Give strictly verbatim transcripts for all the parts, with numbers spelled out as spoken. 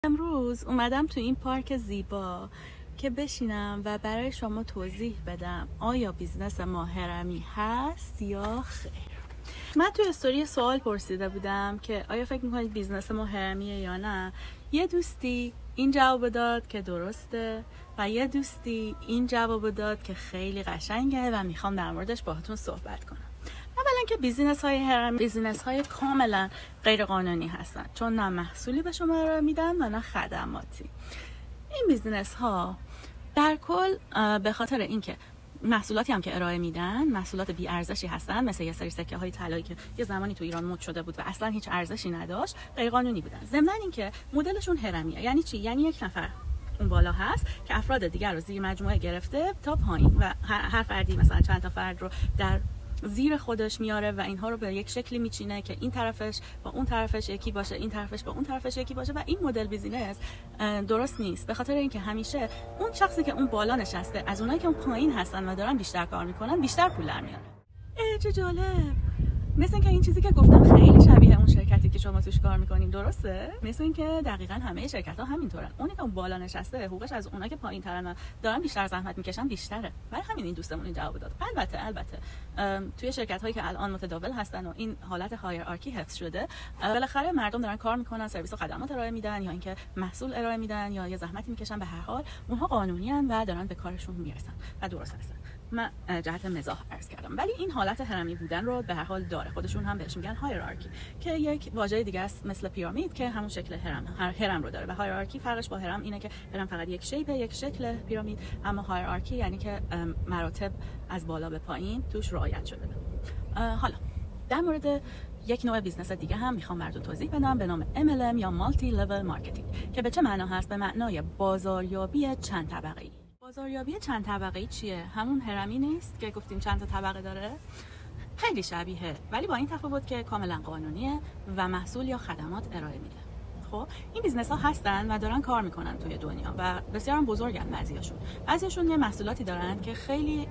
امروز اومدم تو این پارک زیبا که بشینم و برای شما توضیح بدم آیا بیزنس ما هرمی هست یا خیر. من تو استوری سوال پرسیده بودم که آیا فکر میکنید بیزنس ما هرمیه یا نه. یه دوستی این جواب داد که درسته و یه دوستی این جواب داد که خیلی قشنگه و میخوام در موردش باهاتون صحبت کنم. اولا که بیزینس های هرمی بیزینس های کاملا غیر قانونی هستن، چون نه محصولی به شما ارائه میدن و نه خدماتی. این بیزینس ها در کل به خاطر اینکه محصولاتی هم که ارائه میدن محصولات بی ارزشی هستن، مثل یه سری سکه های طلایی که یه زمانی تو ایران مد شده بود و اصلا هیچ ارزشی نداشت، غیر قانونی بودن. ضمن اینکه مدلشون هرمیه. یعنی چی؟ یعنی یک نفر اون بالا هست که افراد دیگر رو زیر مجموعه گرفته تا پایین و هر فردی مثلا چند تا فرد رو در زیر خودش میاره و اینها رو به یک شکلی میچینه که این طرفش با اون طرفش یکی باشه، این طرفش با اون طرفش یکی باشه. و این مدل بیزینس درست نیست، به خاطر اینکه همیشه اون شخصی که اون بالا نشسته از اونایی که اون پایین هستن و دارن بیشتر کار میکنن بیشتر پول در میاره. چه جالب. مثل اینکه این چیزی که گفتم خیلی شبیه اون شرکتی که شما توش کار میکنین، درسته؟ مثل اینکه دقیقاً همه شرکت ها همینطورن. اونی که اون بالا نشسته حقوقش از اونایی که پایین ترن دارن بیشتر زحمت میکشن بیشتره. برای همین این دوستمون این جواب داد. البته البته توی شرکت هایی که الان متداول هستن و این حالت هایرارکی حفظ شده، بالاخره مردم دارن کار میکنن، سرویس و خدمات ارائه میدن یا اینکه محصول ارائه میدن یا یه زحمتی میکشن، به هر حال اونها قانونی ان و دارن به کارشون میرسن و درست هستن. من جهت مزاح عرض کردم، ولی این حالت هرمی بودن رو به هر حال داره. خودشون هم بهش میگن هایرارکی که یک واژه دیگه است مثل پیرامید که همون شکل هرم هرم رو داره. و هایرارکی فرقش با هرم اینه که هرم فقط یک شیپه، یک شکل پیرامید، اما هایرارکی یعنی که مراتب از بالا به پایین توش رعایت شده. حالا در مورد یک نوع بیزنس دیگه هم میخوام براتون توضیح بدم به نام ام ال ام یا مالتی لول مارکتینگ که به چه معنا هست؟ به معنای بازاریابی چند طبقه‌ای. بازاریابی چند طبقه‌ای چیه؟ همون هرمی نیست که گفتیم چند تا طبقه داره؟ خیلی شبیه، ولی با این تفاوت که کاملا قانونیه و محصول یا خدمات ارائه میده. خب این بیزنس ها هستن و دارن کار میکنن توی دنیا و بسیار هم بزرگن. بعضیاشون بعضیاشون یه محصولاتی دارن که خیلی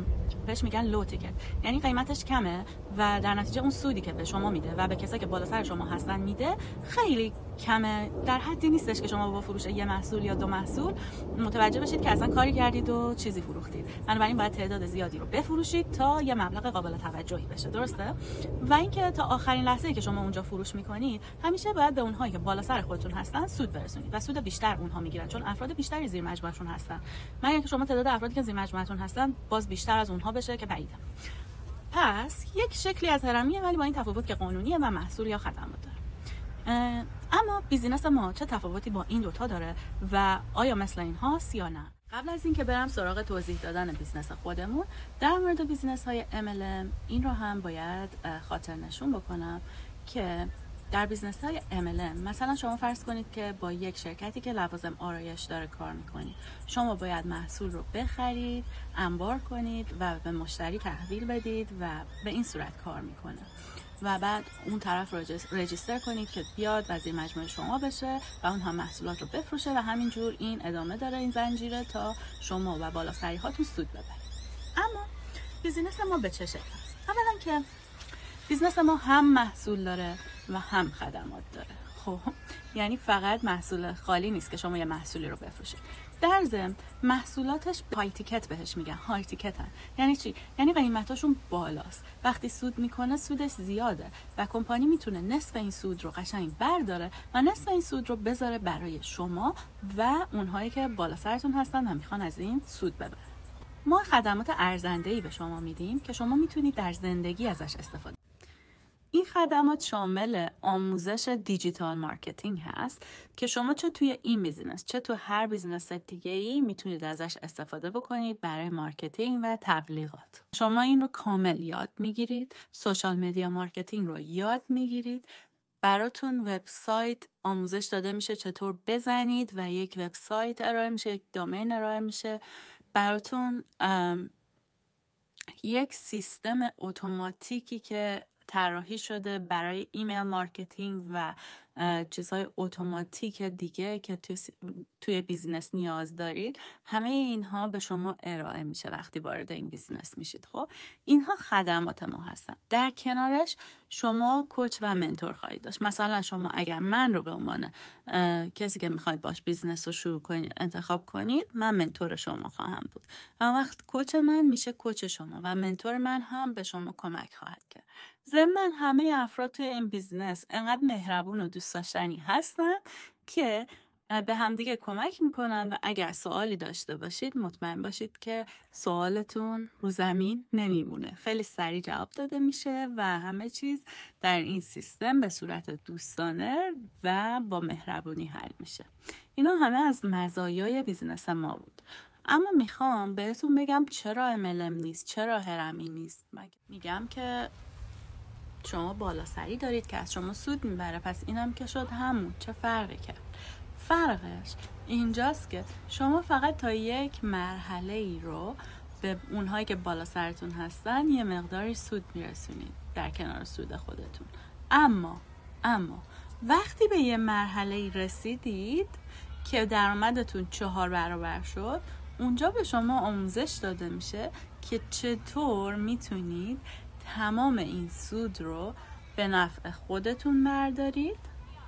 بهش میگن لو تیکت، یعنی قیمتش کمه و در نتیجه اون سودی که به شما میده و به کسایی که بالا سر شما هستن میده خیلی کمه. در حدی نیستش که شما با فروش یه محصول یا دو محصول متوجه بشید که اصلا کاری کردید و چیزی فروختید. بنابراین باید تعداد زیادی رو بفروشید تا یه مبلغ قابل توجهی بشه، درسته؟ و اینکه تا آخرین لحظه‌ای که شما اونجا فروش میکنید همیشه باید به اونهایی که بالا سر خودتون هستن سود برسونید و سود بیشتر اونها میگیرن، چون افراد بیشتری زیر مجموعهشون هستن. مگر اینکه شما تعداد افرادی که زیر مجموعهتون هستن باز بیشتر از اونها بشه که بعیده. پس یک شکلی از هرمیه، ولی با این تفاوت که قانونیه و محصول یا خدمات داره. اما بیزینس ما چه تفاوتی با این دوتا داره و آیا مثل این هاست یا نه؟ قبل از اینکه برم سراغ توضیح دادن بیزنس خودمون، در مورد بیزنس های ام ال ام این رو هم باید خاطر نشون بکنم که در بیزنس های ام ال ام مثلا شما فرض کنید که با یک شرکتی که لوازم آرایش داره کار میکنید، شما باید محصول رو بخرید، انبار کنید و به مشتری تحویل بدید و به این صورت کار میکنه و بعد اون طرف رو رجیستر کنید که بیاد و زیر مجموعه شما بشه و اون هم محصولات رو بفروشه و همینجور این ادامه داره این زنجیره تا شما و بالا سری هاتون سود ببرید. اما بیزینس ما به چه شکل است؟ اولا که بیزنس ما هم محصول داره و هم خدمات داره. خب یعنی فقط محصول خالی نیست که شما یه محصولی رو بفروشید. در ضمن محصولاتش های تیکت بهش میگن، های تیکتن. یعنی چی؟ یعنی قیمتاشون بالاست. وقتی سود میکنه سودش زیاده و کمپانی میتونه نصف این سود رو قشنگ برداره و نصف این سود رو بذاره برای شما و اونهایی که بالا سرتون هستن و میخوان از این سود ببرن. ما خدمات ارزنده‌ای به شما میدیم که شما میتونید در زندگی ازش استفاده. این خدمات شامل آموزش دیجیتال مارکتینگ هست که شما چه توی این بیزینس چه تو هر بیزینس دیگه ای میتونید ازش استفاده بکنید برای مارکتینگ و تبلیغات. شما این رو کامل یاد میگیرید، سوشال مدیا مارکتینگ رو یاد میگیرید، براتون وبسایت آموزش داده میشه چطور بزنید و یک وبسایت ارائه میشه، یک دامین ارائه میشه، براتون یک سیستم اتوماتیکی که طراحی شده برای ایمیل مارکتینگ و چیزهای اتوماتیک دیگه که توی, توی بیزینس نیاز دارید، همه اینها به شما ارائه میشه وقتی وارد این بیزینس میشید. خب اینها خدمات ما هستن. در کنارش شما کوچ و منتور خواهید داشت. مثلا شما اگر من رو به عنوان کسی که میخواید باش بیزینس رو شروع کنید انتخاب کنید، من منتور شما خواهم بود. و وقت کوچ من میشه کوچ شما و منتور من هم به شما کمک خواهد کرد. ضمن همه افراد توی این بیزینس انقدر مهربون و دوست داشتنی هستن که به همدیگه کمک میکنن و اگر سوالی داشته باشید مطمئن باشید که سوالتون رو زمین نمیمونه، خیلی سریع جواب داده میشه و همه چیز در این سیستم به صورت دوستانه و با مهربونی حل میشه. اینا همه از مزایای بیزینس ما بود. اما میخوام بهتون بگم چرا ام ال ام نیست، چرا هرمی نیست. میگم که شما بالا سری دارید که از شما سود میبره، پس اینم که شد همون. چه فرقی کرد؟ فرقش اینجاست که شما فقط تا یک مرحله ای رو به اونهایی که بالا سرتون هستن یه مقداری سود میرسونید در کنار سود خودتون. اما اما وقتی به یه مرحله ای رسیدید که درآمدتون چهار برابر شد، اونجا به شما آموزش داده میشه که چطور میتونید تمام این سود رو به نفع خودتون بردارید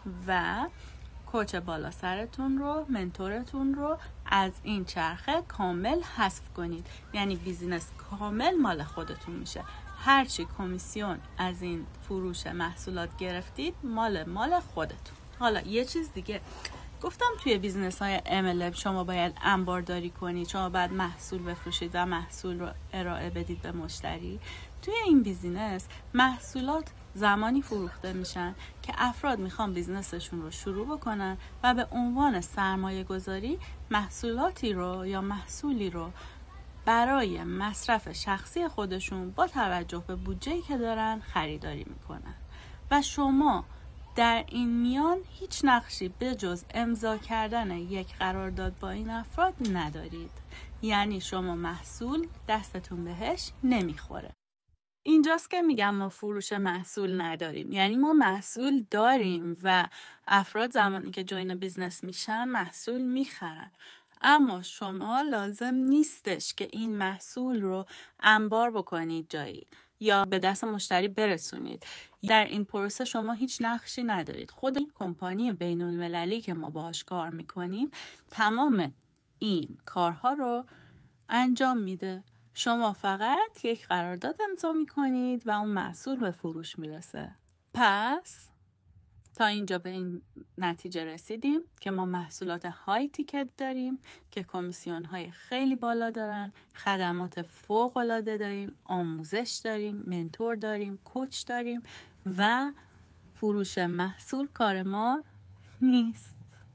و کوچ بالا سرتون رو، منتورتون رو از این چرخه کامل حذف کنید. یعنی بیزینس کامل مال خودتون میشه. هرچی کمیسیون از این فروش محصولات گرفتید مال مال خودتون. حالا یه چیز دیگه گفتم، توی بیزنس های ام ال ام شما باید انبارداری کنید، شما باید محصول بفروشید و محصول رو ارائه بدید به مشتری. توی این بیزینس محصولات زمانی فروخته میشن که افراد میخوان بیزنسشون رو شروع بکنن و به عنوان سرمایه گذاری محصولاتی رو یا محصولی رو برای مصرف شخصی خودشون با توجه به بودجه‌ای که دارن خریداری میکنن و شما در این میان هیچ نقشی به جز امضا کردن یک قرارداد با این افراد ندارید. یعنی شما محصول دستتون بهش نمیخوره. اینجاست که میگم ما فروش محصول نداریم. یعنی ما محصول داریم و افراد زمانی که جوین بیزنس میشن محصول میخرن، اما شما لازم نیستش که این محصول رو انبار بکنید جایی یا به دست مشتری برسونید. در این پروسه شما هیچ نقشی ندارید. خود این کمپانی بین‌المللی که ما باهاش کار میکنیم تمام این کارها رو انجام میده. شما فقط یک قرارداد امضا میکنید و اون محصول به فروش میرسه. پس تا اینجا به این نتیجه رسیدیم که ما محصولات های تیکت داریم که کمیسیون های خیلی بالا دارن، خدمات فوق العاده داریم، آموزش داریم، منتور داریم، کوچ داریم و فروش محصول کار ما نیست.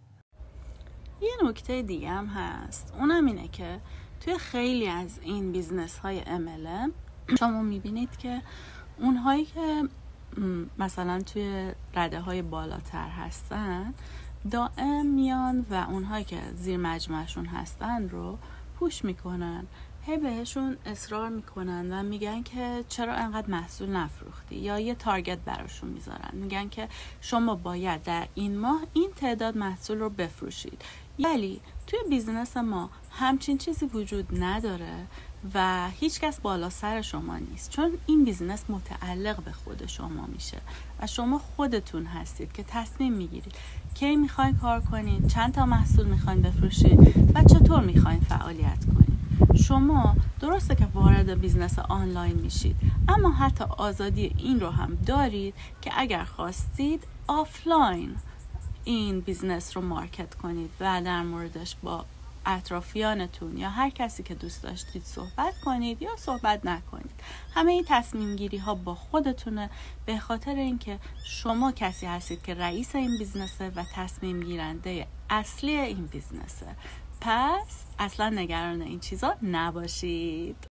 یه نکته دیگه هم هست، اونم اینه که توی خیلی از این بیزنس های ام ال ام شما میبینید که اونهایی که مثلا توی رده های بالاتر هستن دائم میان و اونهایی که زیر مجموعشون هستن رو پوش میکنن، هی بهشون اصرار میکنن و میگن که چرا انقدر محصول نفروختی، یا یه تارگت براشون میذارن، میگن که شما باید در این ماه این تعداد محصول رو بفروشید. ولی توی بیزنس ما همچین چیزی وجود نداره و هیچ کس بالا سر شما نیست، چون این بیزنس متعلق به خود شما میشه و شما خودتون هستید که تصمیم میگیرید کی میخواین کار کنید، چند تا محصول میخواین بفروشید و چطور میخواین فعالیت کنید. شما درسته که وارد بیزنس آنلاین میشید، اما حتی آزادی این رو هم دارید که اگر خواستید آفلاین این بیزنس رو مارکت کنید و در موردش با اطرافیانتون یا هر کسی که دوست داشتید صحبت کنید یا صحبت نکنید. همه این تصمیم گیری ها با خودتونه، به خاطر اینکه شما کسی هستید که رئیس این بیزنسه و تصمیم گیرنده اصلی این بیزنسه. پس اصلا نگران این چیزا نباشید.